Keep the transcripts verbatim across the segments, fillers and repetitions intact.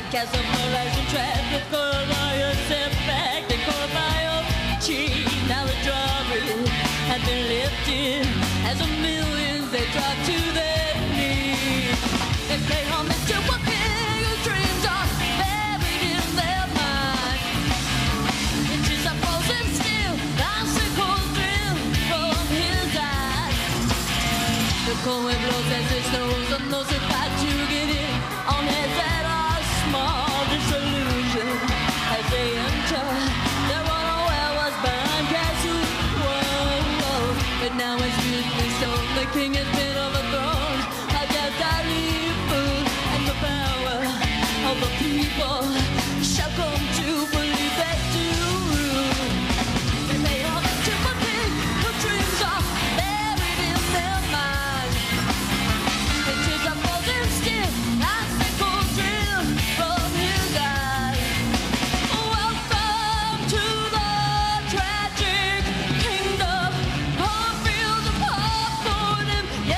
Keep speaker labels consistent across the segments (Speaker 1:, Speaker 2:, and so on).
Speaker 1: cast of horizon trapped with coral fire set back. They caught by your cheek. Now the drawbridge had been lifted as a millions they dropped to their knees. They play homage to a king whose dreams are buried in their mind. Inches are frozen still, icicles drill from his eyes. The cold wind blows as it snows on those who fight to get in, on heads that are small disillusion as they enter. Their unaware was behind castles. Whoa, whoa. But now it's beautifully stone. The king has been overthrown. I just I leave food and the power of the people shall come to believe that to rule. They may all to a king whose dreams are buried in their minds. And tears are frozen still, icicles drill from his eyes. Welcome to the tragic kingdom. Cornfields are poured for him.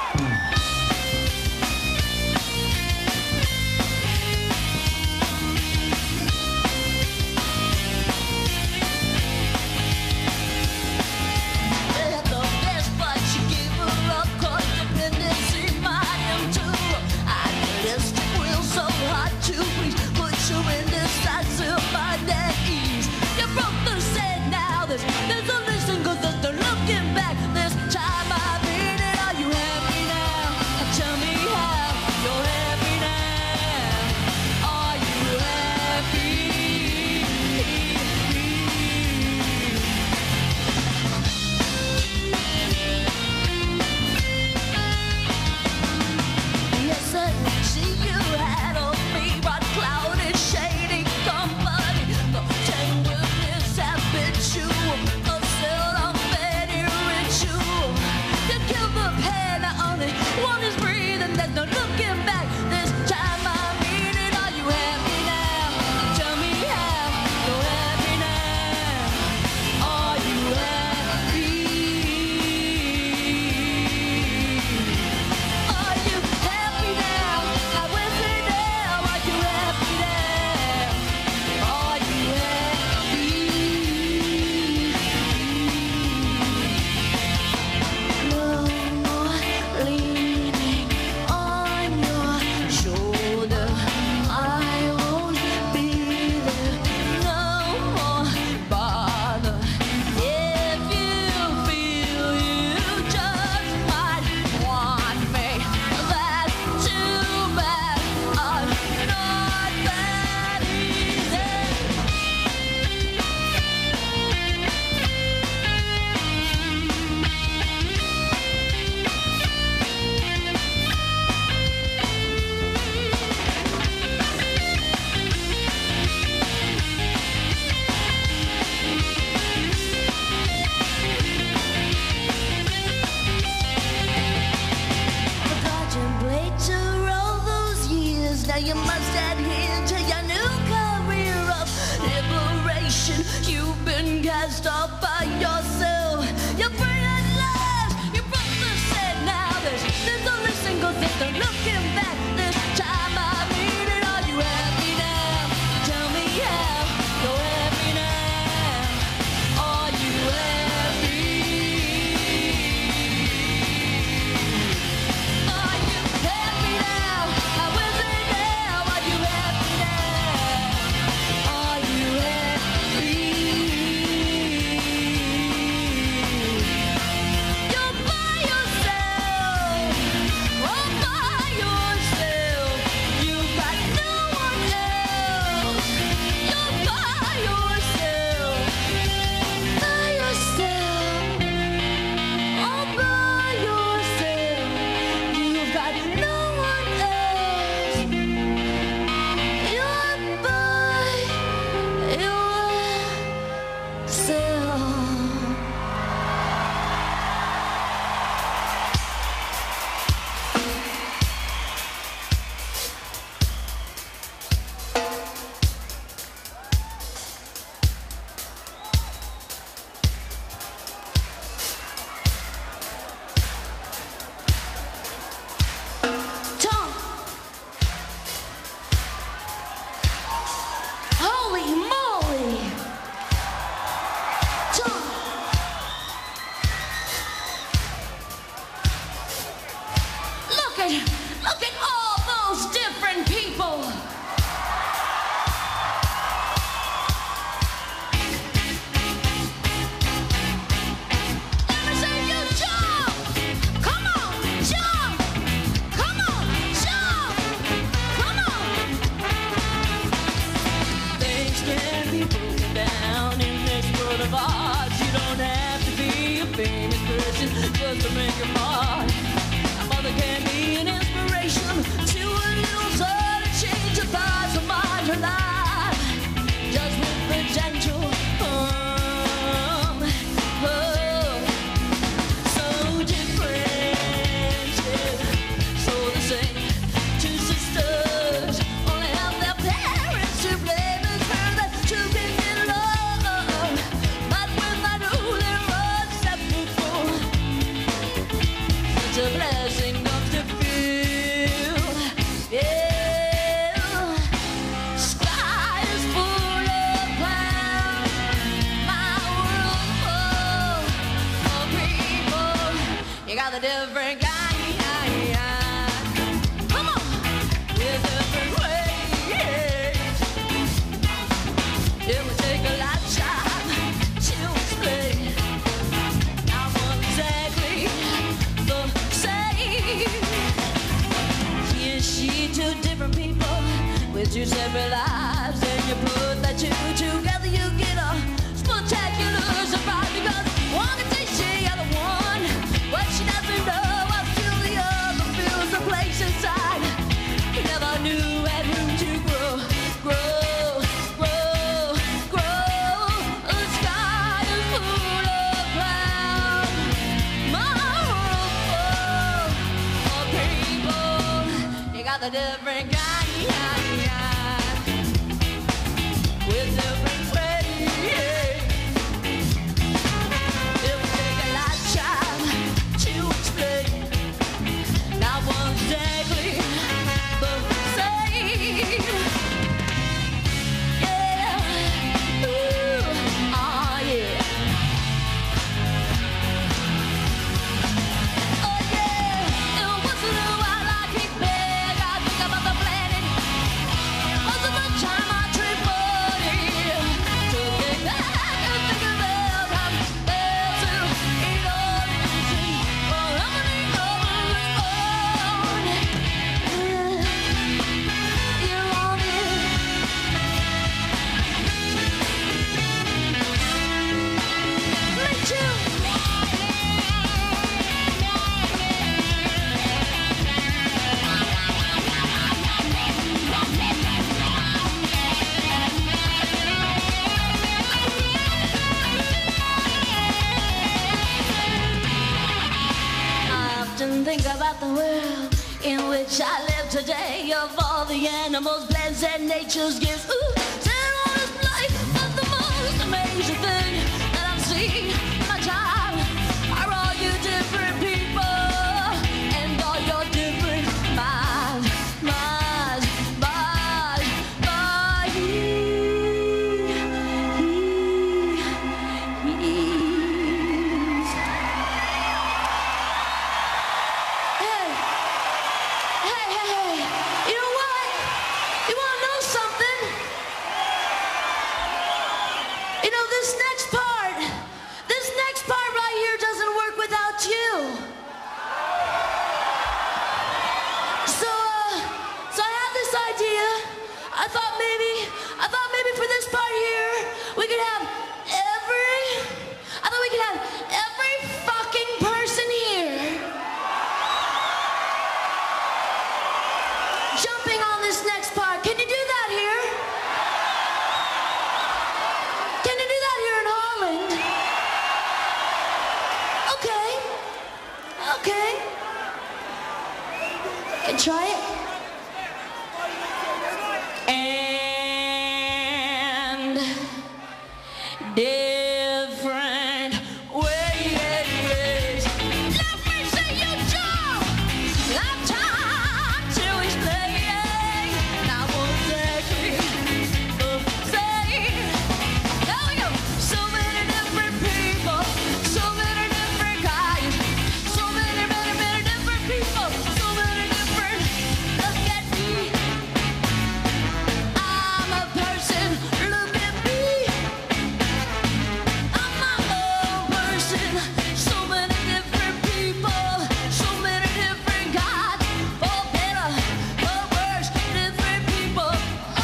Speaker 1: You must adhere to your new career of liberation. You've been cast off by yourself. You're free at last. Your brother said now there's, there's only single thing to looking back. This time I mean it. Are you happy now? Tell me how you're happy now. Are you happy? Are you happy now? I will say now. Are you happy now? Are you happy? You're by yourself. All by yourself. You've got no one else. You're by yourself. By yourself. All by yourself. You've got no one else. You're by yourself. Tom! Holy moly! Tom! Look at, look at all those different people! Let me see you jump! Come on, jump! Come on, jump! Come on! Things can be broken down in this world of ours. You don't have to be a famous person just to make your mark. A mother can be an inspiration to a little son and change your thoughts and mind your life. Just with the gentle hum, oh, so different, yeah, so the same. Two sisters only have their parents to blame as well as two can get along. But when I know they're inseparable, it's a blessing. got the different kind. Come on, with different ways. It would take a lifetime to explain. I'm exactly the same. He and she, two different people with two separate lives. And you put that two together, you get a spectacular surprise. Because one can say she other one, what she doesn't know until the other feels the place inside. He never knew at whom to grow, grow, grow, grow. The sky is full of clouds. My world full of people. You got the different kind. With different ways. It would take a lifetime to explain. Not one exactly the same. Yeah. Ooh. Oh yeah. Oh yeah. It wasn't a while I keep big. I think about the planet. Most of the time I trip money to get back and think about how fail to eat all losing. Well, I'm gonna go on. You want it? Me too. I often think about the world in which I live today. Of all the animals, plants, and nature's gifts. Ooh, stand on display. But the most amazing thing that I've seen in my time are all you different people and all your different minds, minds, minds, minds. Hey, hey, hey, hey. You know what? You want to know something? You know, this next part, this next part right here doesn't work without you. So, uh, so I had this idea. I thought maybe, I thought maybe for this part here, we could have every, I thought we could have every fucking person here jumping on this next part. Can you do that here? Can you do that here in Holland? Okay. Okay. Can try it. And different ways. Let me see you jump. Lifetime to explain. Not one exactly the same. There we go. So many different people, so many different guys, so many, many, many different people, so many different. Look at me. I'm a person. Look at me. I'm my own person. So many different people, so many different gods. For better, for worse, different people. Oh.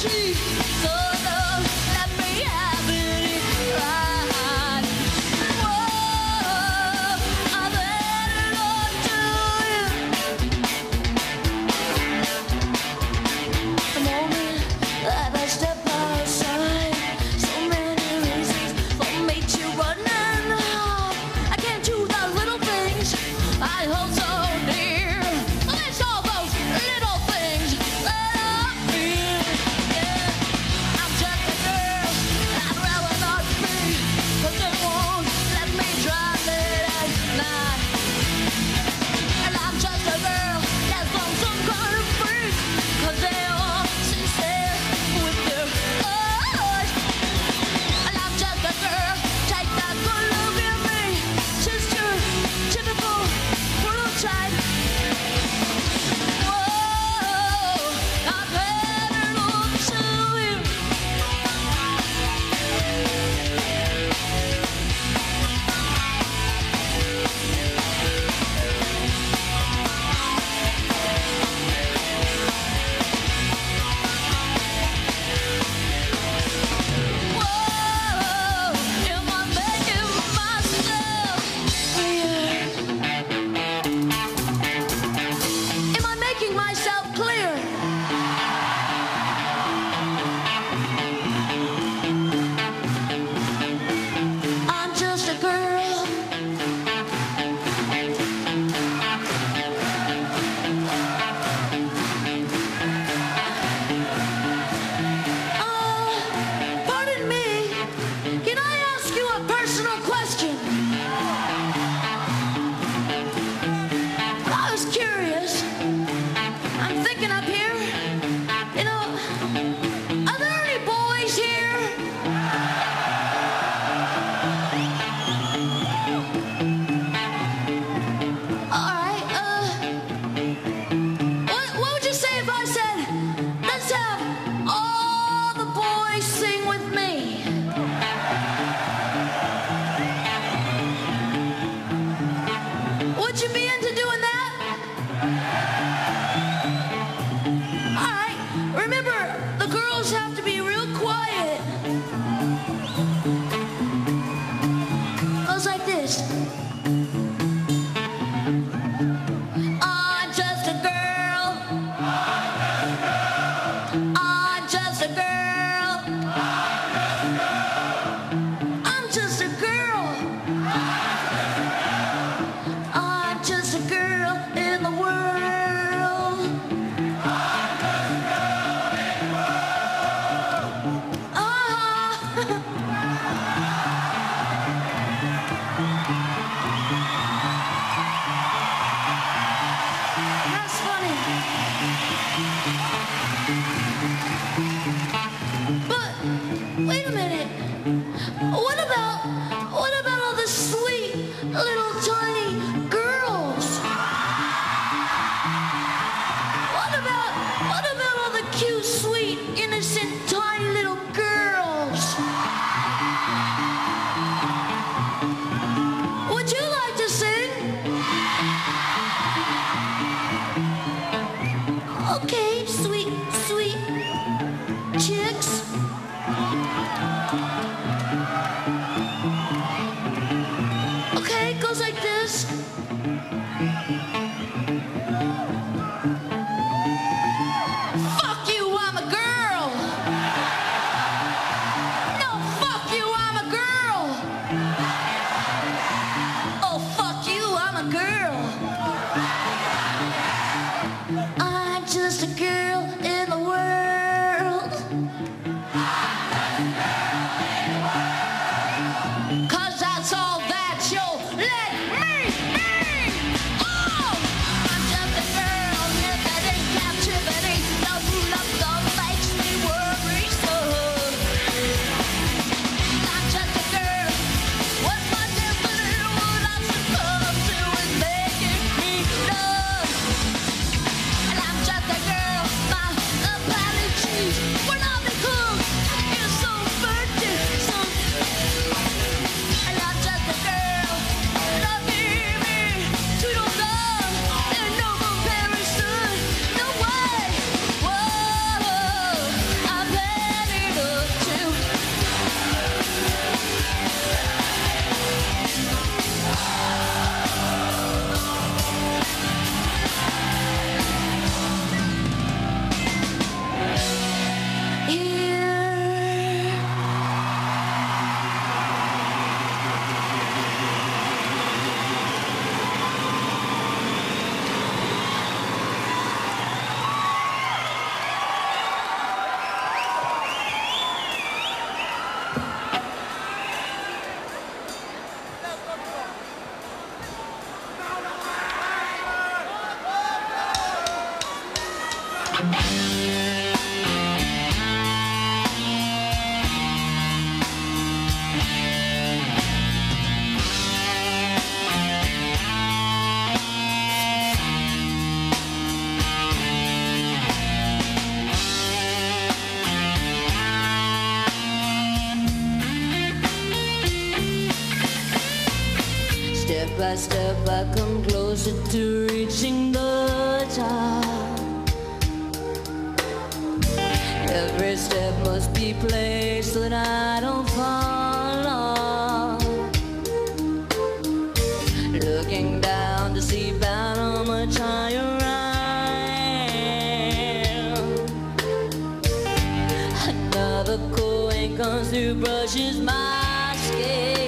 Speaker 1: cheap. So don't let me have it right. Whoa, I better not do it. The moment that I step outside, so many reasons for me to run and hide. I can't do the little things I hold so dear. It's all those little things that I feel. Yeah, I'm just a girl I'd rather not be, 'cause they won't let me drive late at night. And I'm just a girl that's from some kind of freak, 'cause they are sincere with their eyes. And I'm just a girl, take that good look at me, sister, typical prototype. Whoa, I better look to you. Whoa, am I making myself clear? Am I making myself clear? I'm just a girl. Uh, pardon me. Can I ask you a personal question? I was curious. I'm thinking up here. You know, are there any boys here? All right. Uh, what, what would you say if I said, let's have all the boys sing with me? Would you be into doing that? All right. Remember, the girls have to be real quiet. Goes like this. I'm just a girl. I'm just a girl. I'm just a girl. I'm just a girl in the world. Ah. That's funny. But wait a minute. What about what about all the sweet little tiny girls? What about what about all the cute, sweet, innocent, tiny little girls? Would you like to sing? Okay, sweet, sweet chicks. Okay, it goes like this. Fuck you, I'm a girl. No, fuck you, I'm a girl. Oh, fuck you, I'm a girl. I'm just a girl in the world. I step, I come closer to reaching the top. Every step must be placed so that I don't fall off. Looking down to see about how much higher I am. Another coin comes through, brushes my skin.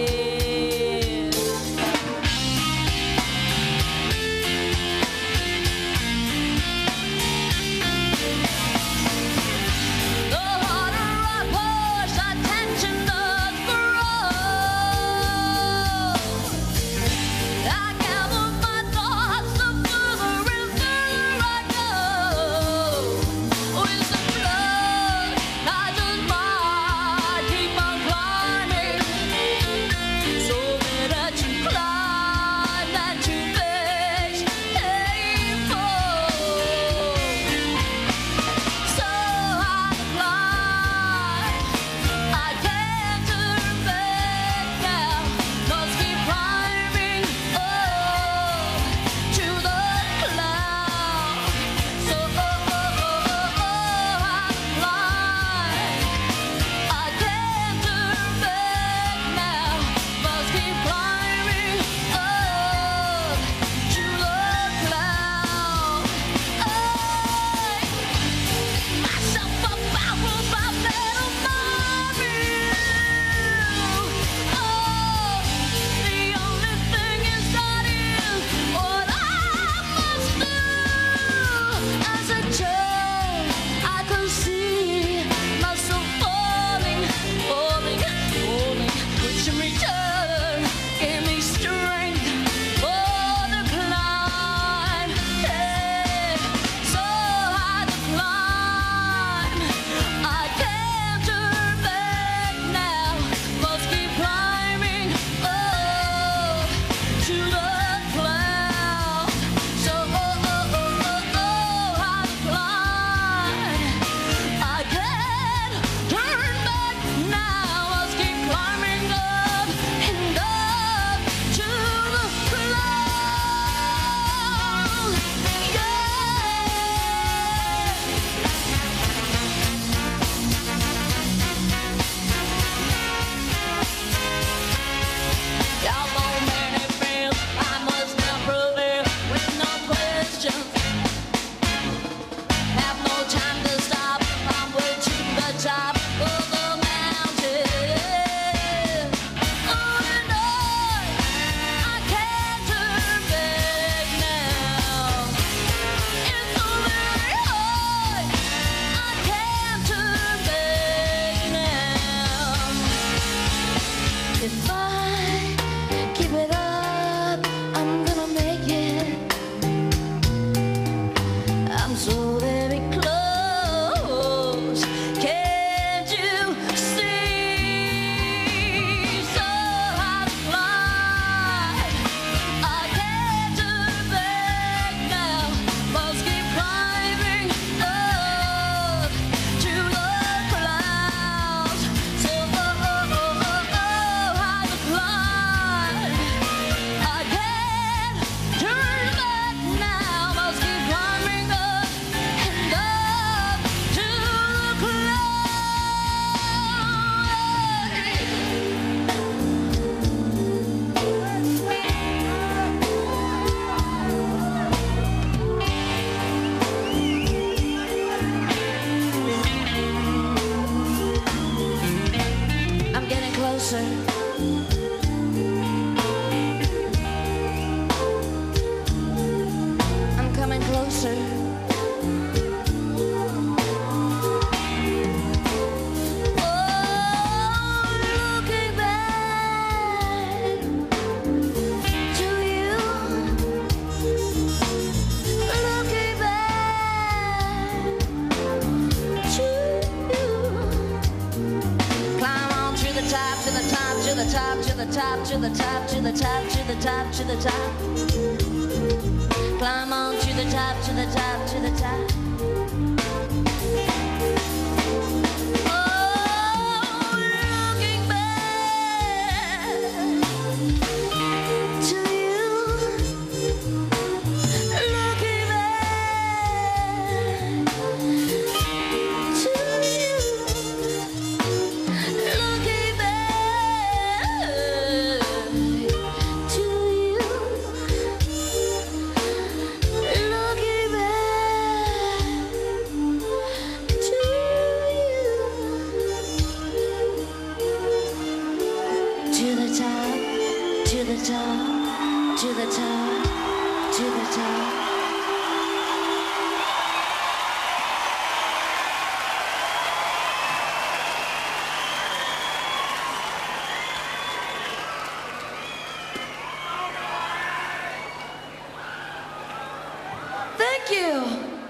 Speaker 2: to the top, to the top, to the top, to the top. Climb on to the top, to the top, to the top. Oh, looking back to you. the top, to the top, to the top. Thank you.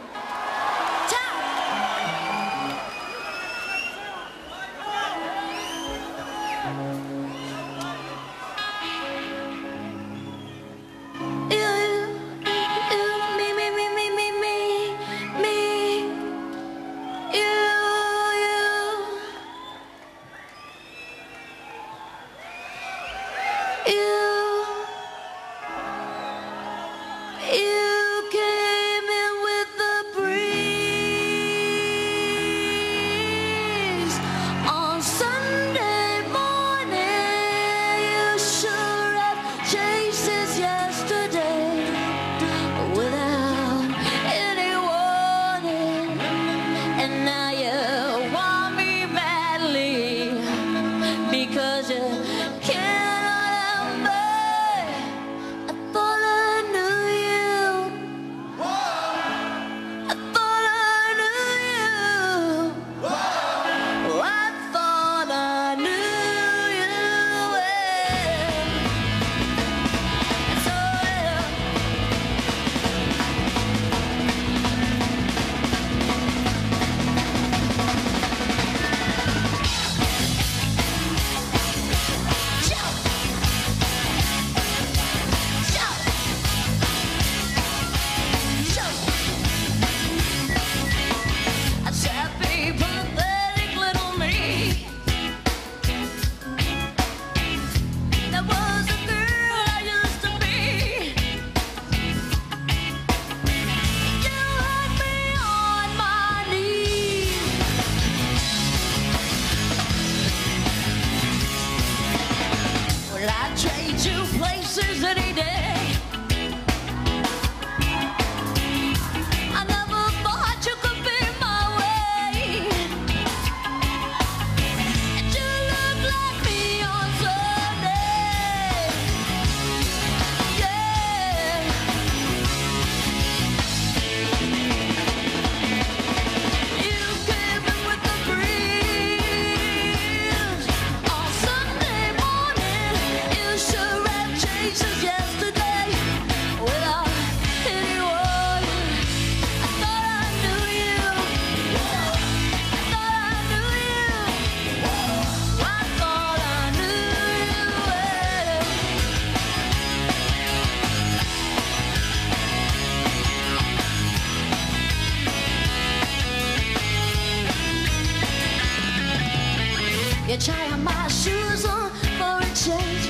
Speaker 2: You try on my shoes on for a change.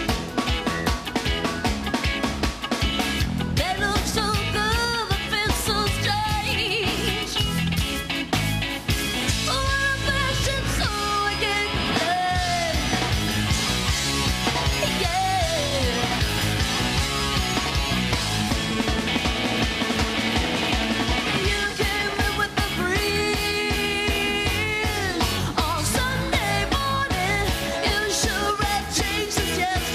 Speaker 2: They look so good, but feel so strange. For a fashion, so I get paid. Yeah. You came in with the breeze on Sunday morning. You sure have changed since yesterday.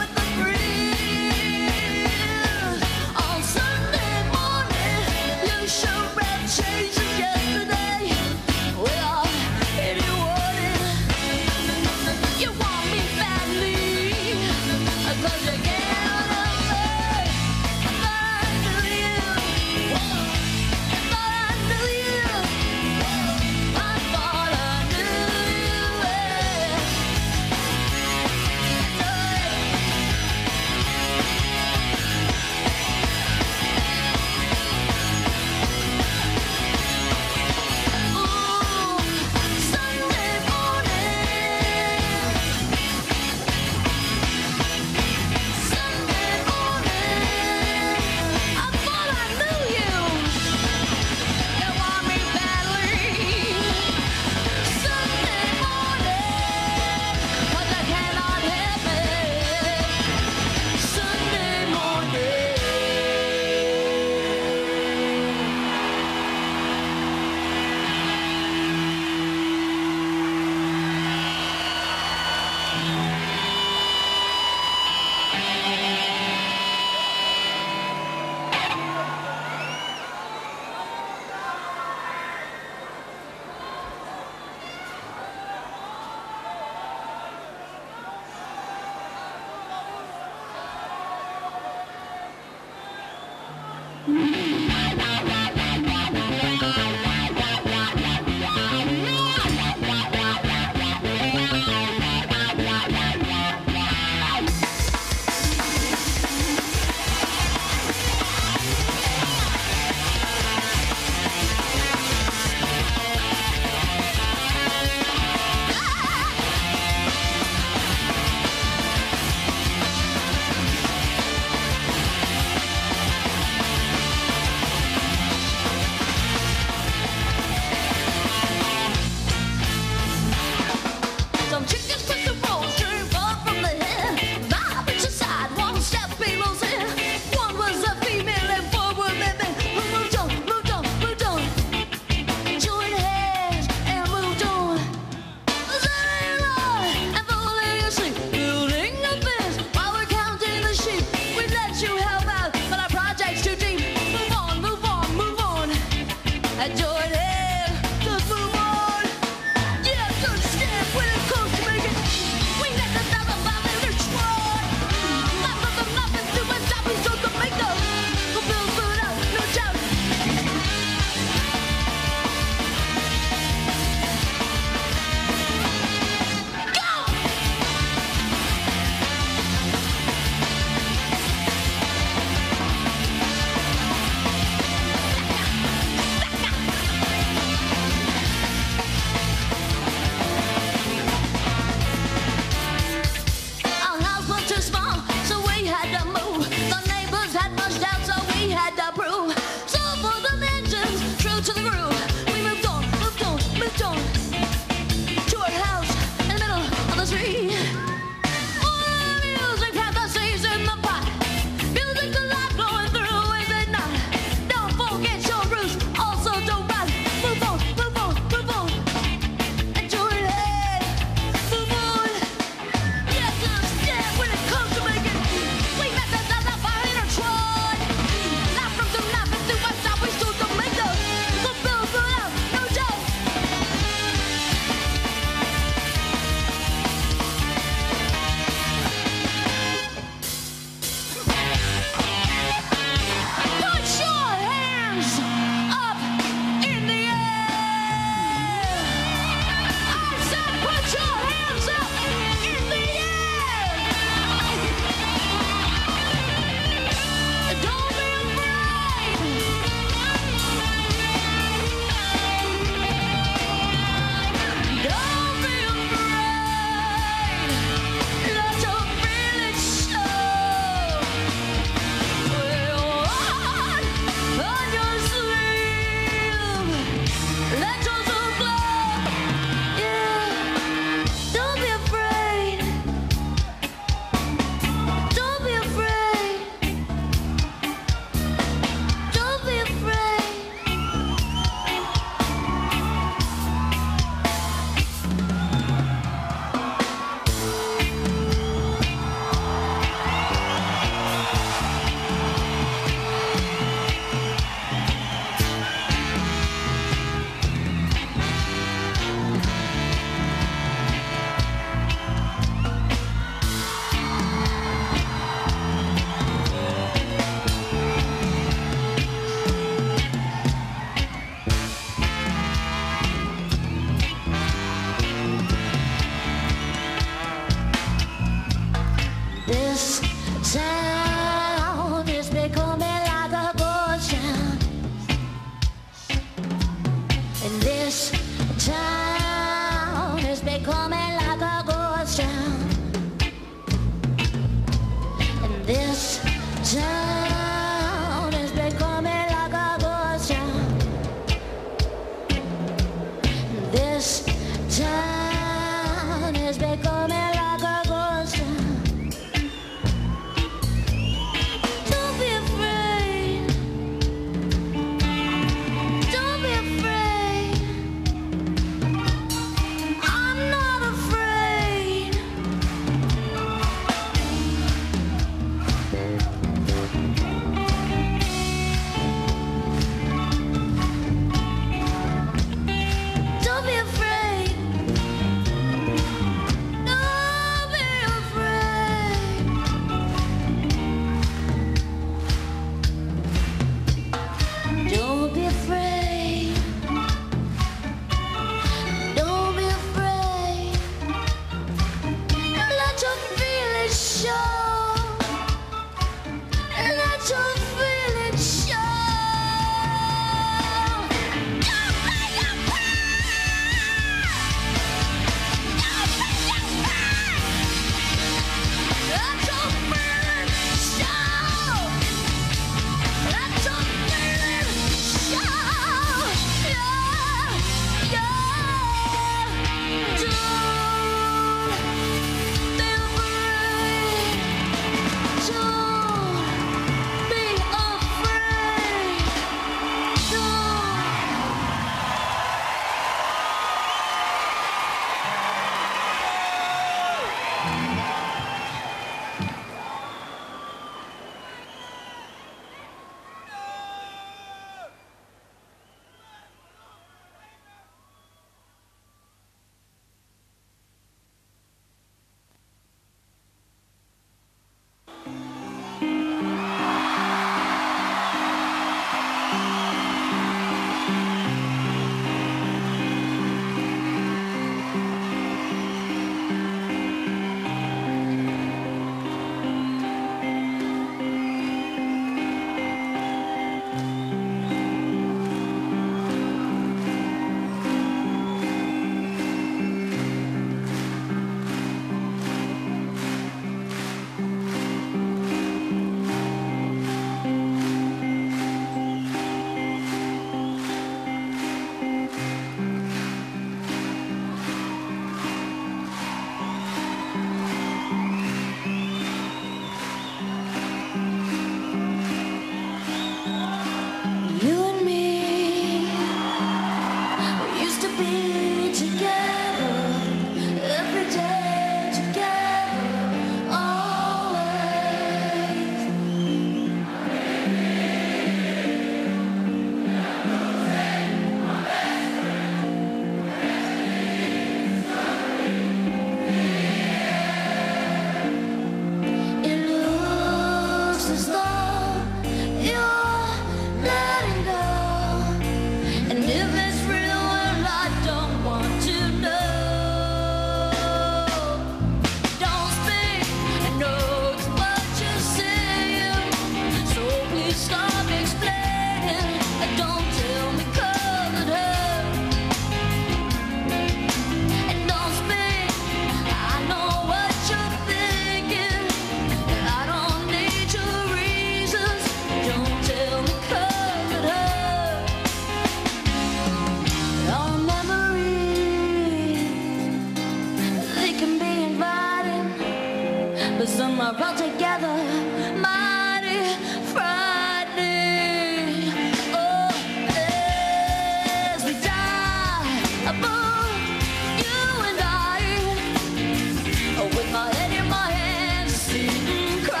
Speaker 2: are brought together, mighty frightening. Oh, as we die, above you and I, with my head in my hands, sitting cry.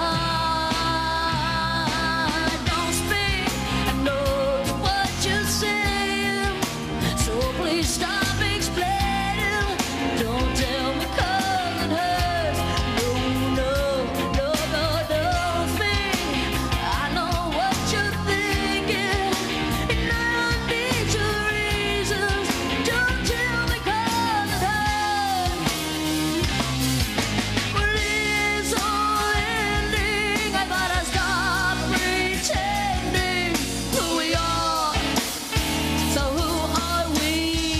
Speaker 2: Don't speak, I know what you're saying, so please stop explaining. Don't tell me 'cause it hurts. No, no, no, no, don't speak. I know what you're thinking, and I don't need your reasons. Don't tell me 'cause it hurts. Well, it's all ending. I gotta stop pretending who we are. So who are we?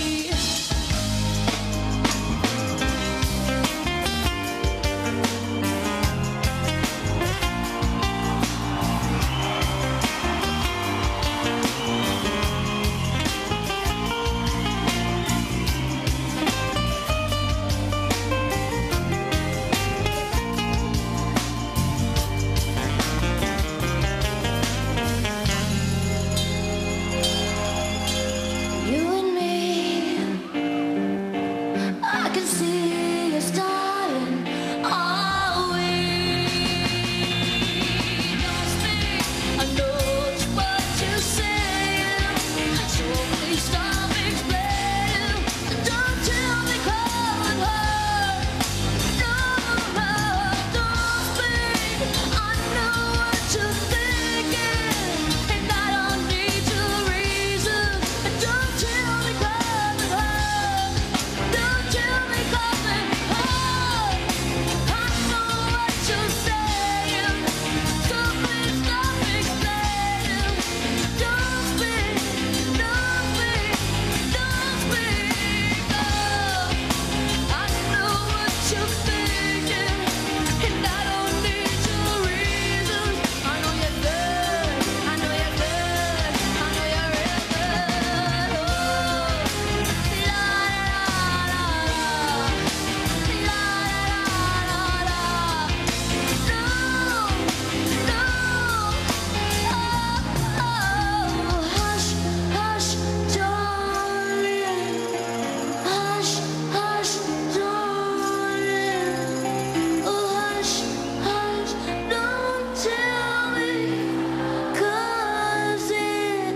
Speaker 2: You and me, I can see us darling. Are we? Don't speak, I know just what you're saying, so please stop explaining. Don't tell me 'cause it hurts. No, no, don't speak. I know what you're thinking, and I don't need your reasons. Don't tell me 'cause it hurts. Don't tell me 'cause it hurts. I know what you're saying, so please stop explaining. Don't speak, don't speak, don't speak. Oh, I know what you're thinking, and I don't need your reasons. I know you're good, I know you're good, I know you're real good. Oh, la la la la, la la la la. No, no, oh, oh, hush, hush, darling. Hush, hush, darling. Oh, hush, hush, don't tell me 'cause it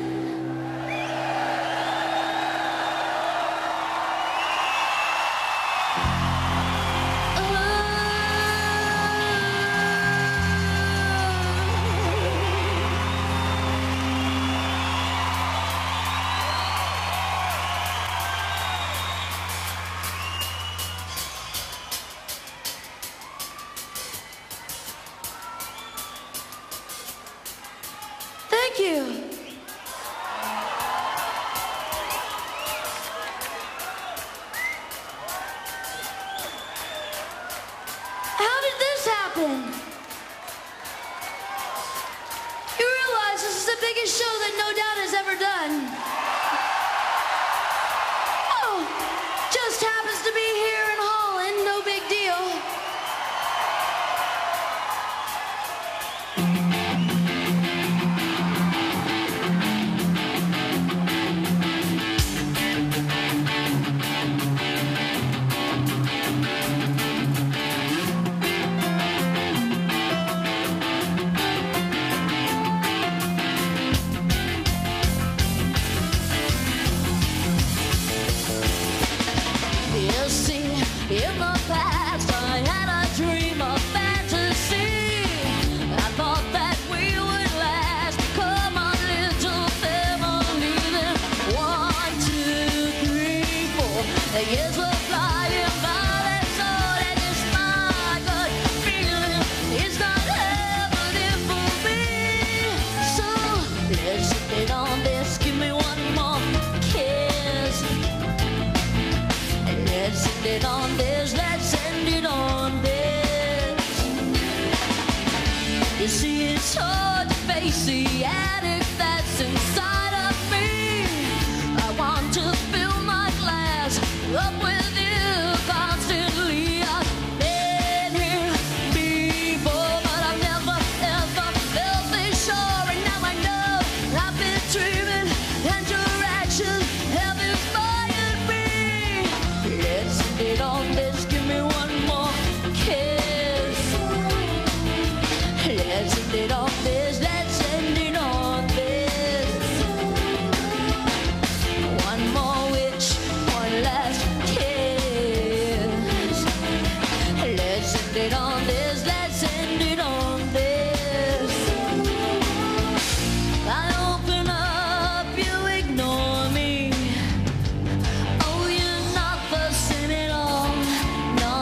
Speaker 2: Thank you. How did this happen? You realize this is the biggest show that No Doubt has ever done. Oh, just happens to be here in Holland, no big deal. You see, in the past I had a dream, a fantasy. I thought that we would last, become a little family. Then one, two, three, four. The years were flying by, that's all. And it's my gut feeling it's not happening for me. So let's sit on this, give me one more kiss. Let's end it on this, let's end it on this. You see, it's hard to face the addict that's inside of me. I want to fill my glass up with you constantly. I've been here dreaming, and your actions have inspired me. Let's end it on this, give me one more kiss. Let's end it on this, let's end it on this. One more witch, one last kiss. Let's end it on this, let's end it on this. I open up, you ignore me. Oh, you're not the same at all, no.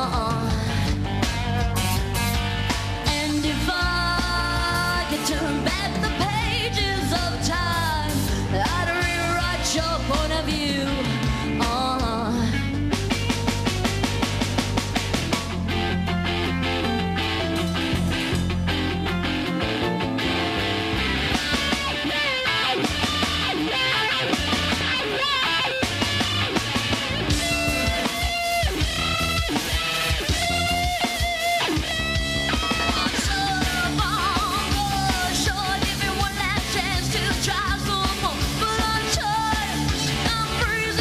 Speaker 2: And if I could turn back the pages of time, I'd rewrite your point of view. Uh-huh. Freezing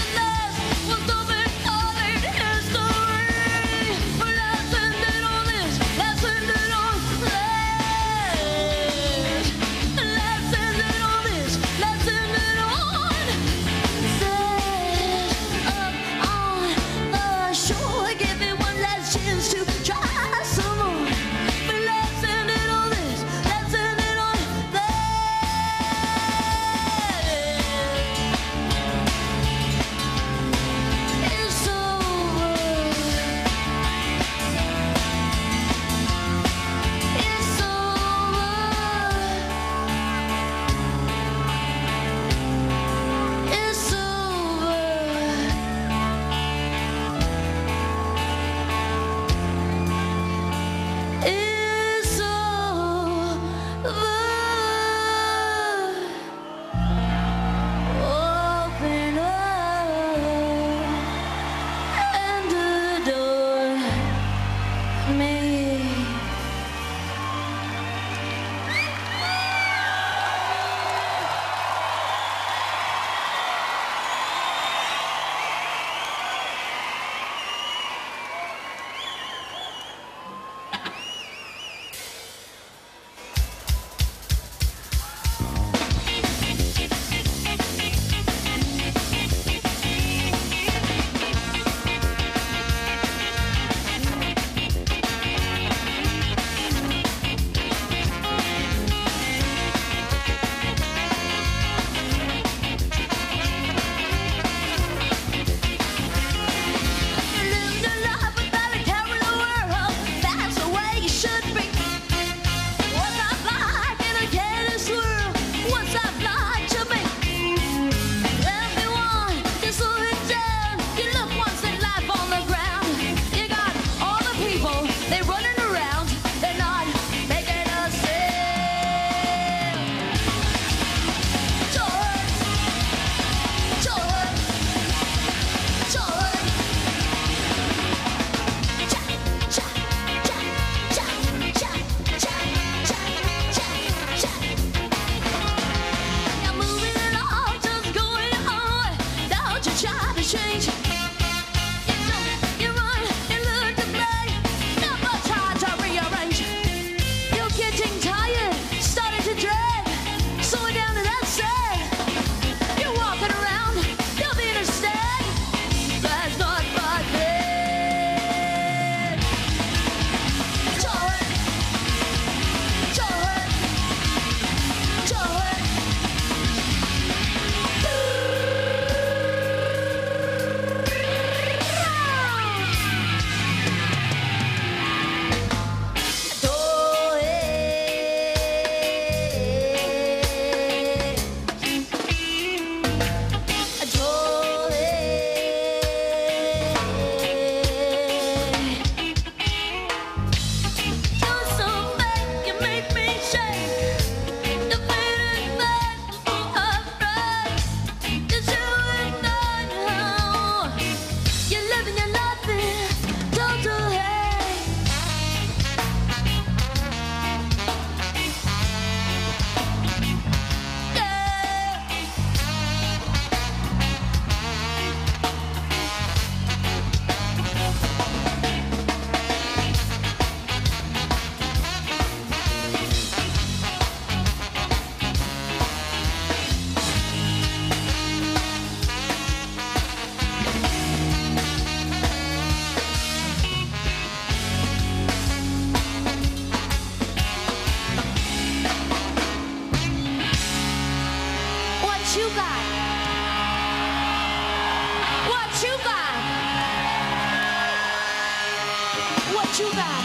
Speaker 2: you got? What you got? What you got?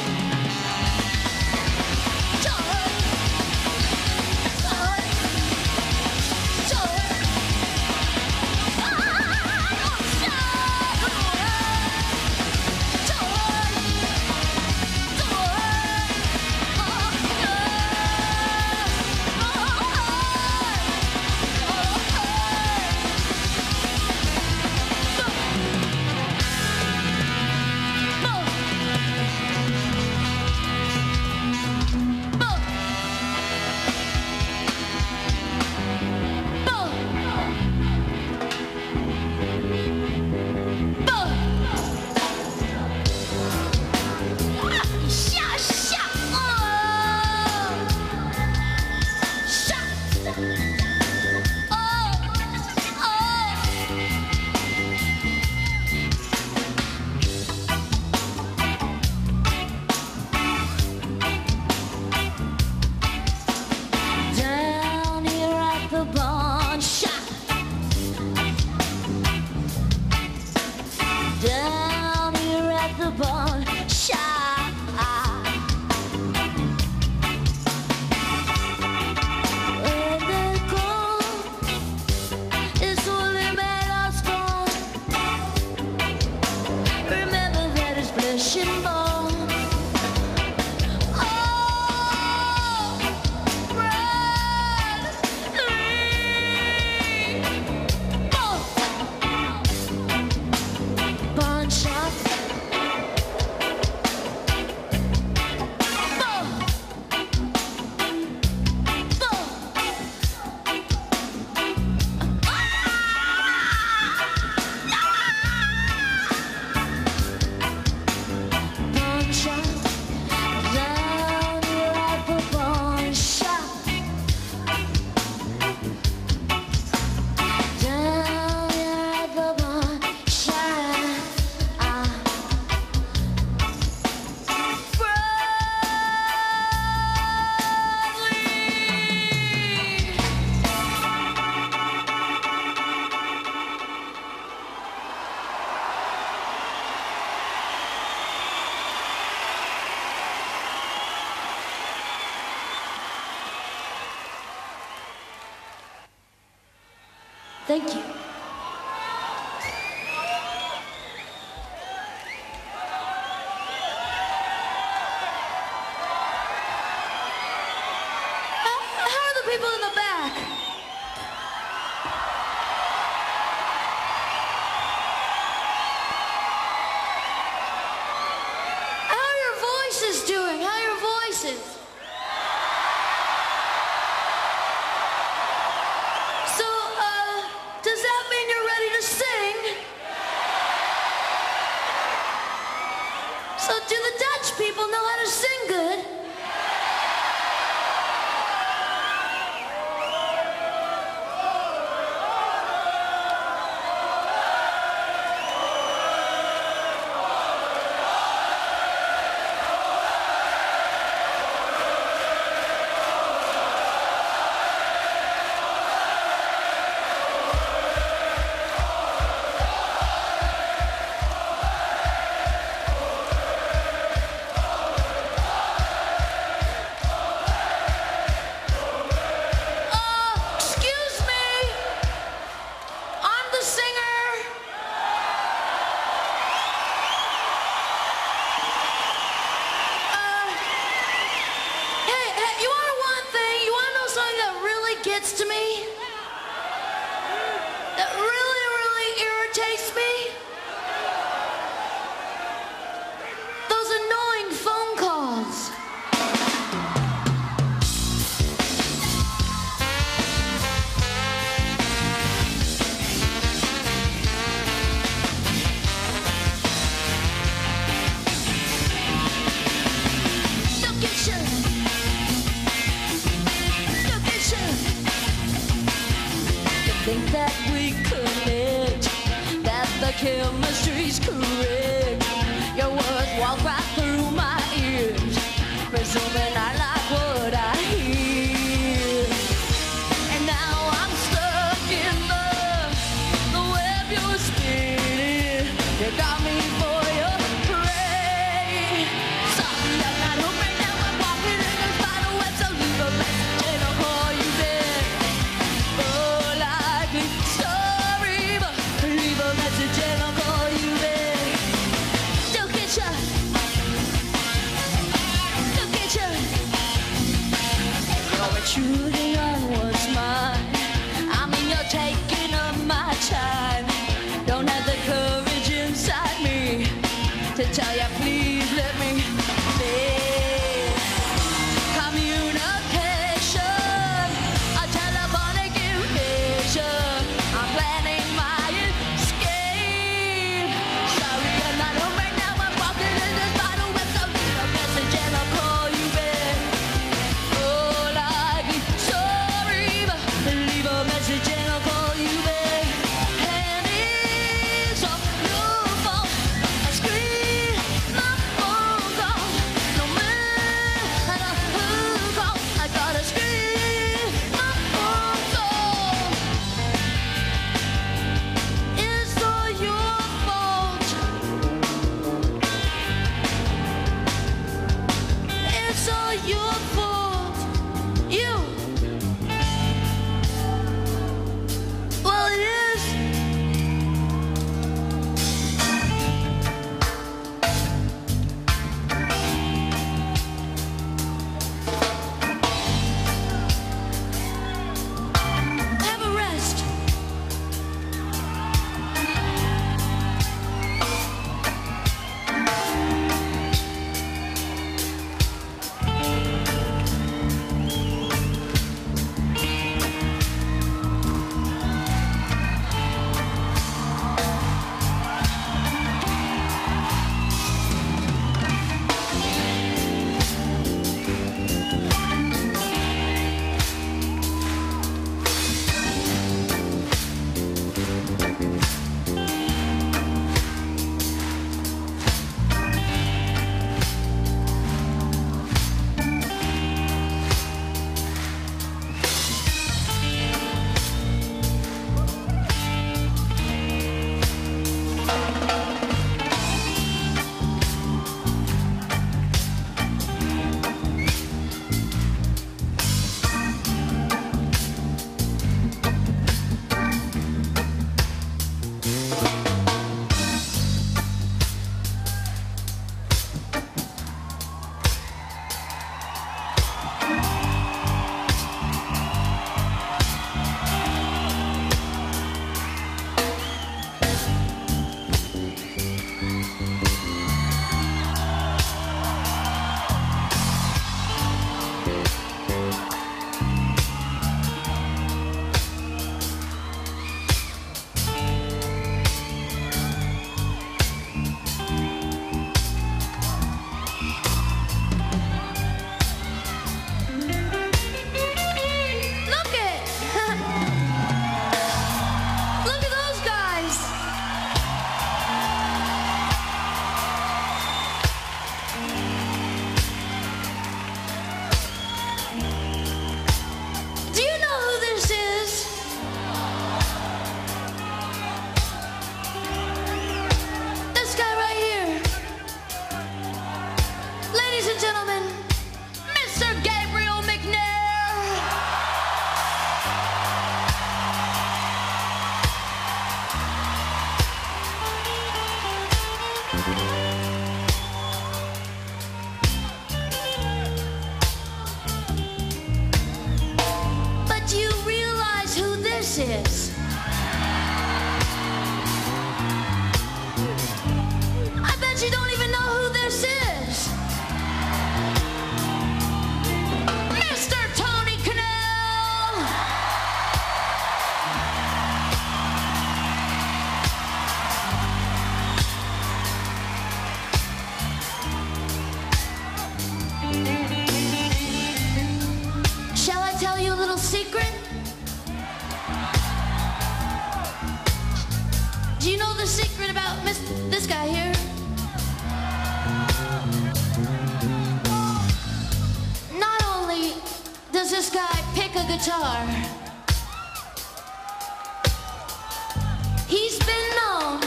Speaker 2: Thank you. How, how are the people in the back? How are your voices doing? How are your voices? So, uh, does that mean you're ready to sing? So, do the Dutch people know how to sing good? Gets to me, that really, really irritates me, those annoying phone calls. Look at you. Look at you. Think that we connect, that the chemistry's correct. Your words walk right through my ears, presuming I like what I hear. And now I'm stuck tell you, please let me live. Communication, a telephonic invasion. I'm planning my escape. Sorry, I'm not home right now. I'm walking in this bottle with some little message, and I'll call you back. Oh, I'd be sorry, but leave a message and I'll call you back. And it's all your fault. I scream my phone call. No matter who calls, I gotta scream my phone call. It's all your fault. It's all your fault. You. Well, it is. Have a rest. Look it. Look at those guys. Do you know who this is? This guy right here. Ladies and gentlemen, Mister Gabriel McNair. But you realize who this is? I bet you don't even know who this is. Mister Tony Cannell. Shall I tell you a little secret? Do you know the secret about Miss this guy here? Not only does this guy pick a guitar, he's been known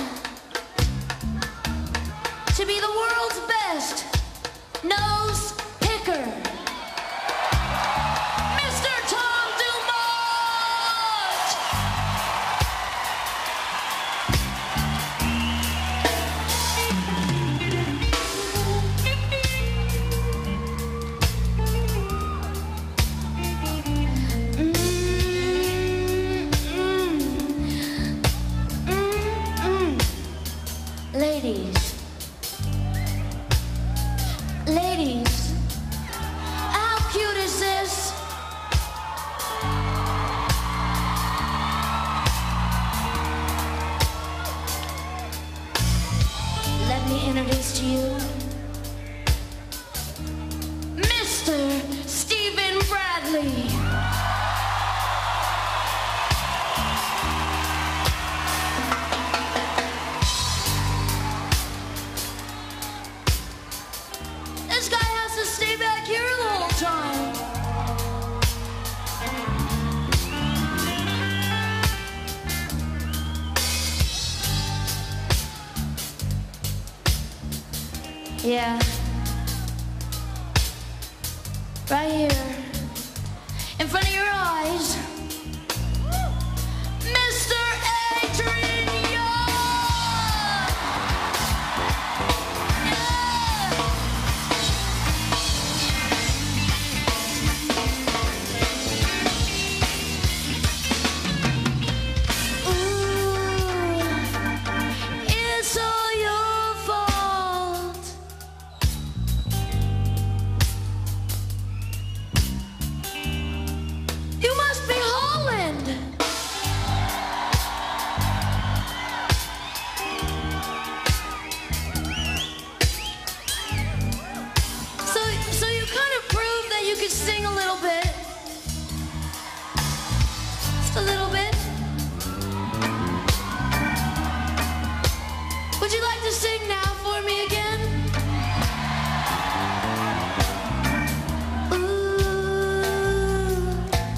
Speaker 2: to be the world's best nose picker. Mister Tom Dumont! Mm. you, Mister Stephen Bradley. This guy has to stay back here the whole time. Yeah. Right here. In front of your eyes. Mister Adrian Young! Yeah! Ooh, it's all your fault. You must be Holland. So, so you kind of proved that you could sing a little bit. Just a little bit. Would you like to sing now for me again? Ooh.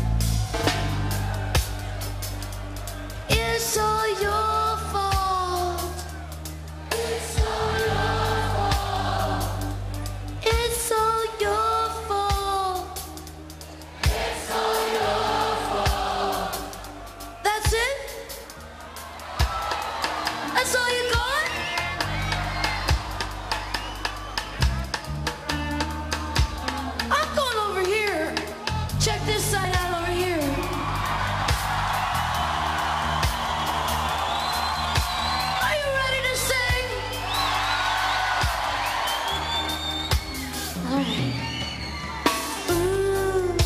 Speaker 2: It's all your fault. It's all your fault. It's all your fault. It's all your fault. That's it? That's all you got? I'm going over here. Check this side out over here. Are you ready to sing? All right. Ooh,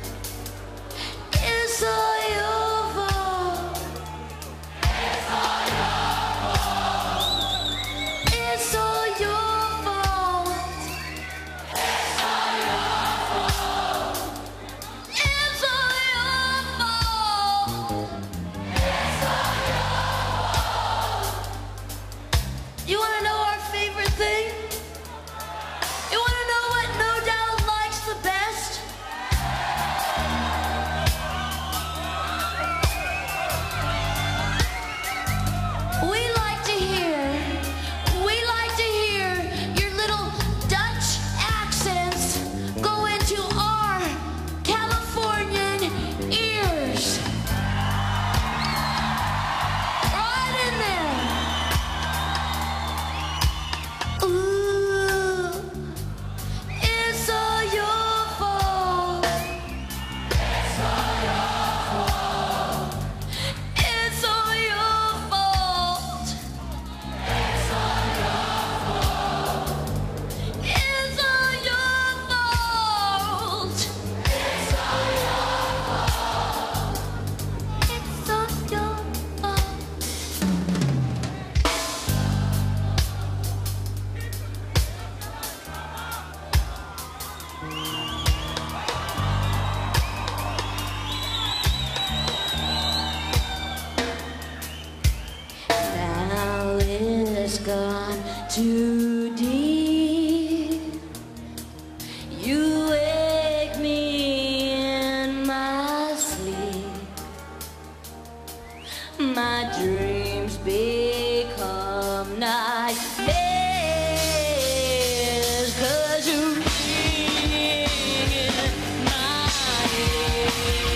Speaker 2: it's all your fault. It's all your fault. It's all your fault. It's all your fault. It's all your fault. It's all your fault. You want to know our favorite thing? You want to know what No Doubt likes the best? We like to hear, we like to hear your little Dutch accents go into our Californian ears. Right in there. Ooh, it's all your fault. It's all your fault. It's all your fault. It's all your fault. It's all your fault. It's all your fault. It's all your fault. Now it's gone too deep. You wake me in my sleep. My dreams become nightmares. 'Cause you ring in my head.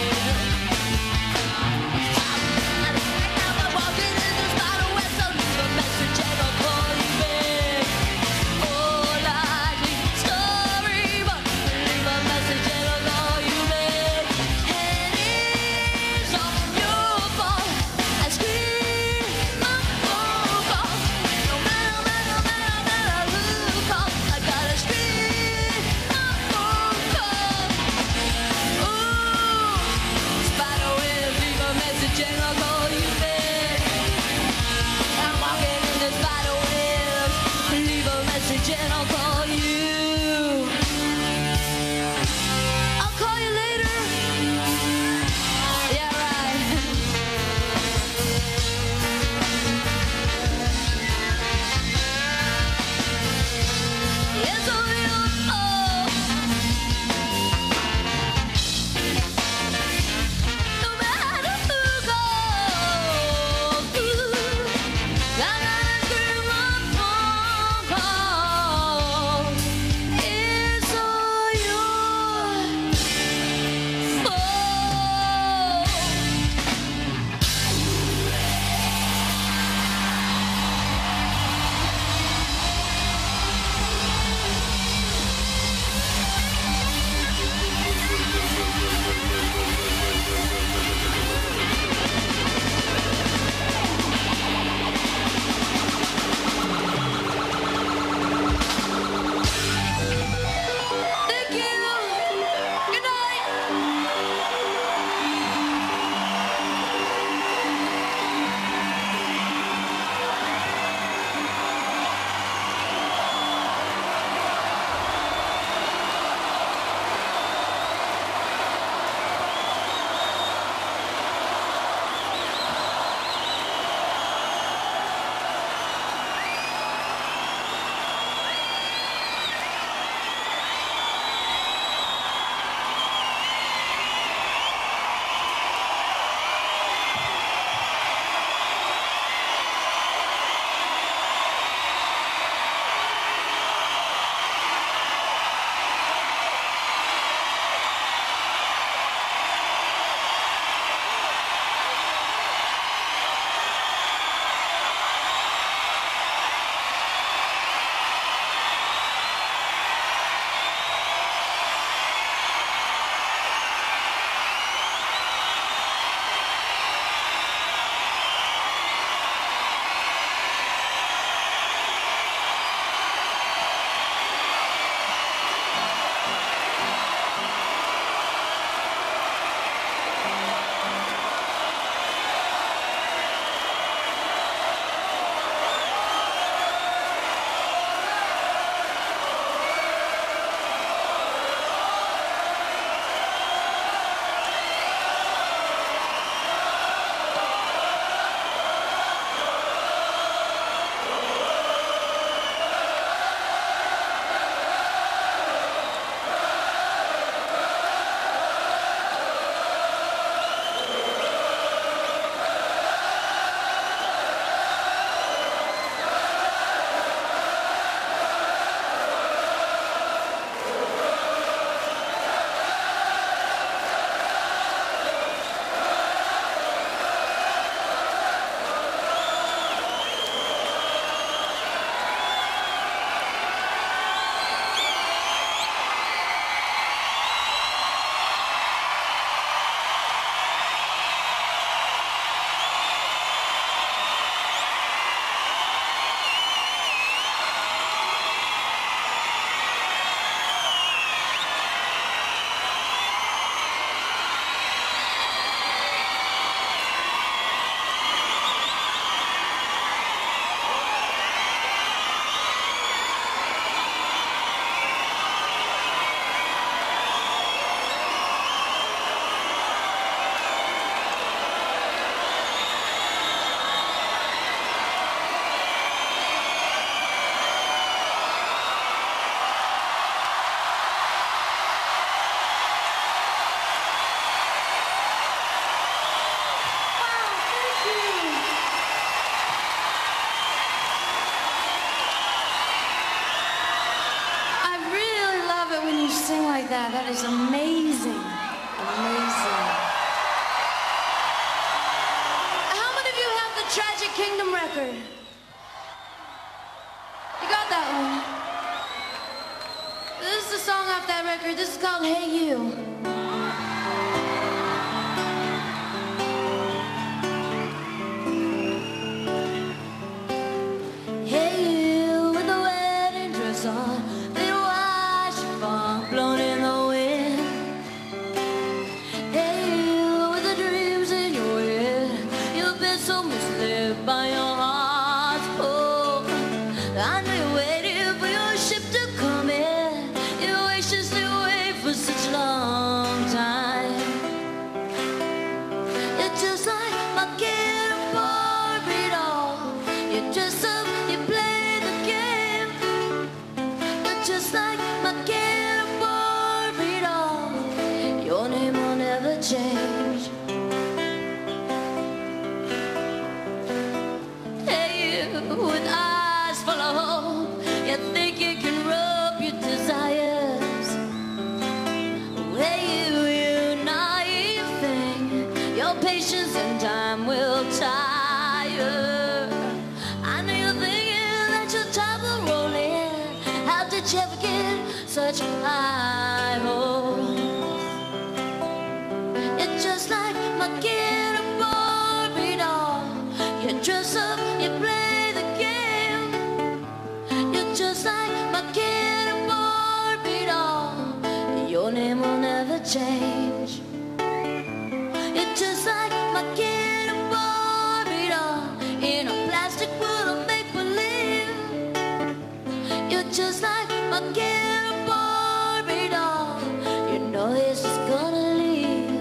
Speaker 2: I'm walking in the spider web, so leave a message and I'll call you back. Oh, likely story, but leave a message and I'll call you back. And it's all your fault. I scream my phone call. No matter, matter, matter, matter who calls, I gotta scream my phone call. Ooh, spider web, leave a message and I'll call you back. I'm walking in the spider web, leave a message like that. That is amazing. Amazing. How many of you have the Tragic Kingdom record? You got that one? This is the song off that record. This is called Hey You. Patience and time will tire. I know you're thinking that your time will roll in. How did you ever get such high hopes? It's just like my kid a Barbie doll. You dress up, you play the game. You're just like my kid a Barbie doll. Your name will never change. Just like my kid a Barbie doll in a plastic world of make-believe. You're just like my kid a Barbie doll. You know he's just gonna leave.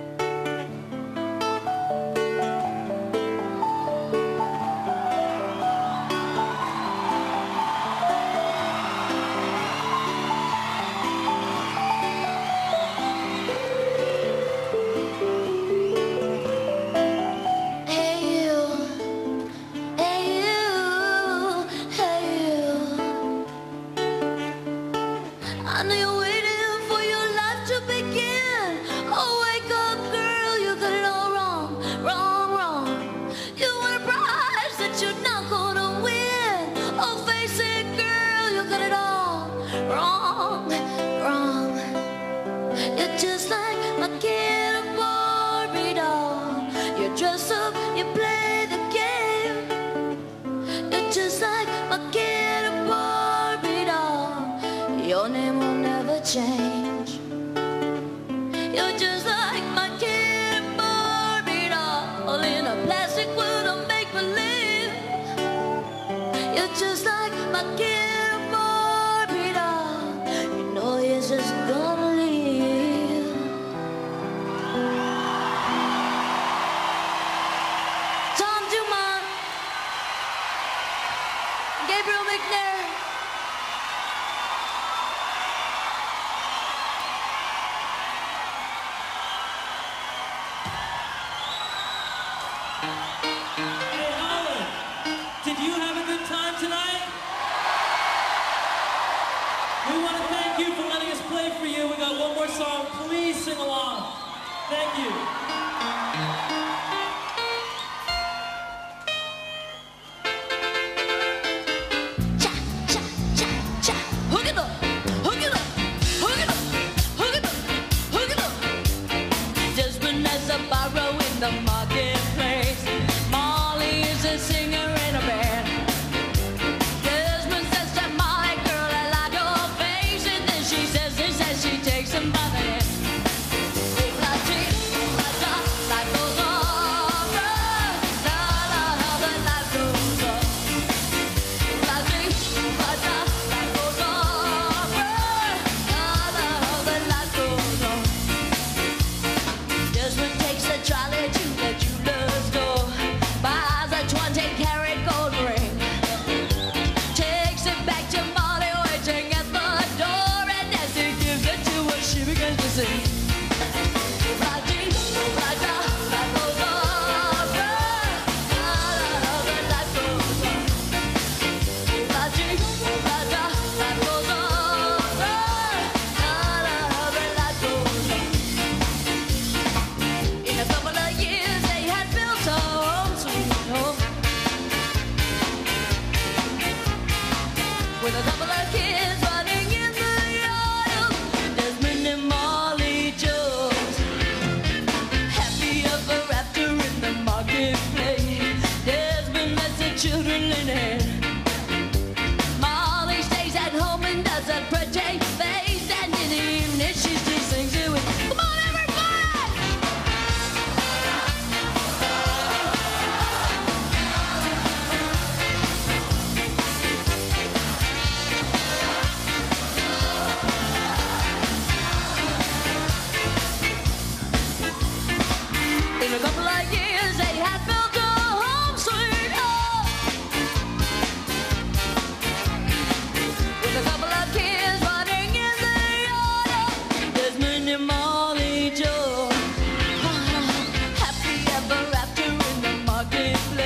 Speaker 2: I know you're waiting for your life to begin. Oh, wake up, girl, you got it all wrong, wrong, wrong. You want a prize that you're not gonna win. Oh, face it, girl, you got it all wrong, wrong. You're just like my kid a Barbie doll. You dress up, you play the game. You're just like my kid a Barbie doll. Your name will never change. You're just like my kid Barbie doll in a plastic world of make-believe. You're just like my kid Barbie doll. You know he's just gonna leave. Tom Dumont, Gabriel McNair.
Speaker 3: Did you have a good time tonight? We want to thank you for letting us play for you. We got one more song. Please sing along. Thank you.
Speaker 2: Cha, cha, cha, cha. Hook it up, hook it up, hook it up, hook it up, hook it up. Desmond as a borrow in the marketplace. Molly is a singer in a band. Desmond says to Molly, girl, I like your face. And then she says this as she takes him by the hand. La-ti, la-ti.
Speaker 1: contemplate.